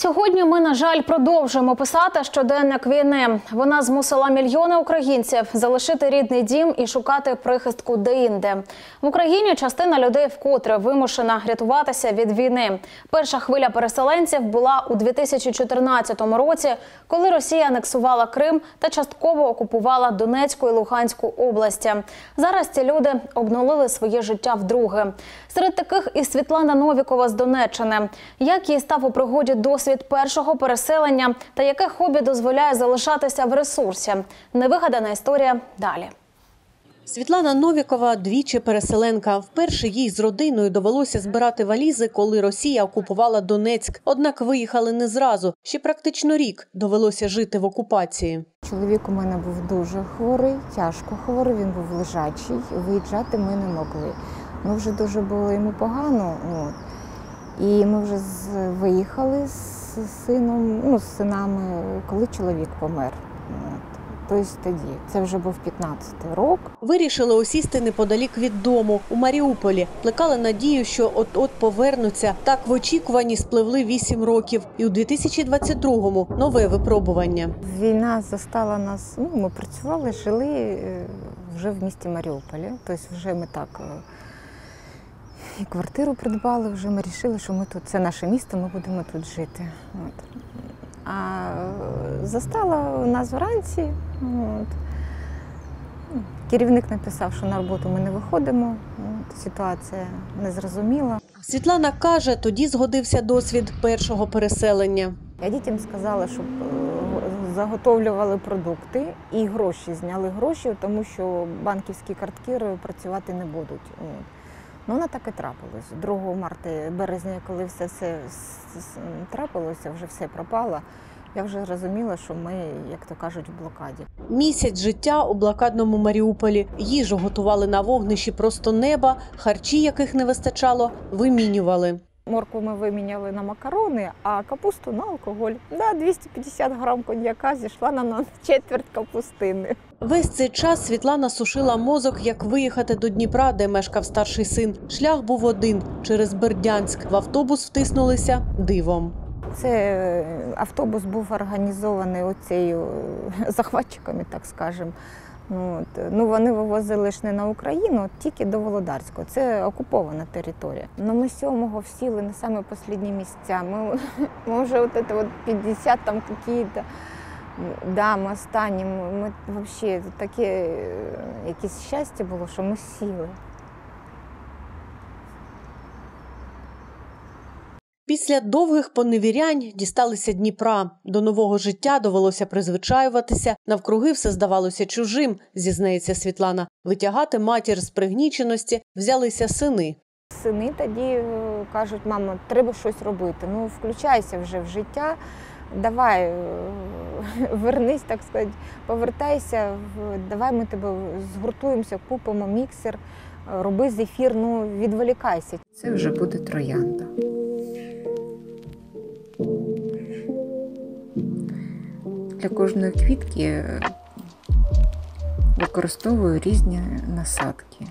Сьогодні ми, на жаль, продовжуємо писати щоденник війни. Вона змусила мільйони українців залишити рідний дім і шукати прихистку де-інде. В Україні частина людей вкотре вимушена рятуватися від війни. Перша хвиля переселенців була у 2014 році, коли Росія анексувала Крим та частково окупувала Донецьку і Луганську області. Зараз ці люди обнулили своє життя вдруге. Серед таких і Світлана Новікова з Донеччини. Як їй став у пригоді досвід першого переселення та яке хобі дозволяє залишатися в ресурсі? Невигадана історія далі. Світлана Новікова – двічі переселенка. Вперше їй з родиною довелося збирати валізи, коли Росія окупувала Донецьк. Однак виїхали не зразу. Ще практично рік довелося жити в окупації. Чоловік у мене був дуже хворий, тяжко хворий, він був лежачий. Виїжджати ми не могли. Ми вже дуже було йому погано. І ми вже виїхали з сином, з синами, коли чоловік помер. Тобто тоді. Це вже був 15-й рік. Вирішили осісти неподалік від дому, у Маріуполі. Плекали надію, що от-от повернуться. Так в очікуванні спливли 8 років. І у 2022-му нове випробування. Війна застала нас, ми працювали, жили вже в місті Маріуполі. Тобто вже ми так і квартиру придбали, вже ми вирішили, що ми тут, це наше місто, ми будемо тут жити. А застала нас вранці. Керівник написав, що на роботу ми не виходимо. Ситуація незрозуміла. Світлана каже, тоді згодився досвід першого переселення. Я дітям сказала, щоб заготовлювали продукти і гроші, зняли гроші, тому що банківські картки працювати не будуть. Воно так і трапилось. 2 березня, коли все трапилося, вже все пропало, я вже розуміла, що ми, як то кажуть, в блокаді. Місяць життя у блокадному Маріуполі. Їжу готували на вогнищі просто неба, харчі, яких не вистачало, вимінювали. Моркву ми виміняли на макарони, а капусту на алкоголь. 250 грам коньяка зійшла на четверть капустини. Весь цей час Світлана сушила мозок, як виїхати до Дніпра, де мешкав старший син. Шлях був один – через Бердянськ. В автобус втиснулися дивом. Це автобус був організований оцею захватчиками, так скажемо. Вони вивозили ж не на Україну, тільки до Володарського. Це окупована територія. Ми 7-го всіли на саме останні місця. Ми вже 50 там якісь, ми останні. Ми взагалі таке якесь щастя було, що ми сіли. Після довгих поневірянь дісталися Дніпра. До нового життя довелося призвичаюватися. Навкруги все здавалося чужим, зізнається Світлана. Витягати матір з пригніченості взялися сини. Сини тоді кажуть: мамо, треба щось робити. Включайся вже в життя, давай, вернись, так сказати, повертайся, давай ми тебе згуртуємося, купимо міксер, роби зефір, відволікайся. Це вже буде троянда. Для кожної квітки використовую різні насадки.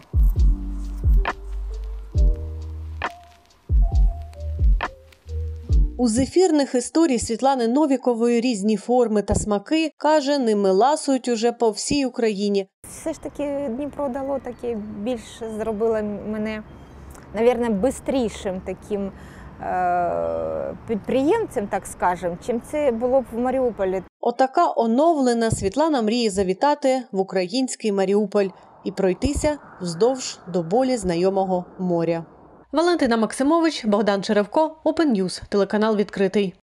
У зефірних історій Світлани Новікової різні форми та смаки, каже, ними ласують уже по всій Україні. Все ж таки Дніпро дало таке, більше зробило мене, мабуть, швидшим таким підприємцем, так скажемо, чим це було б в Маріуполі. Отака оновлена Світлана мріє завітати в український Маріуполь і пройтися вздовж до болі знайомого моря. Валентина Максимович, Богдан Черевко, Open News, телеканал «Відкритий».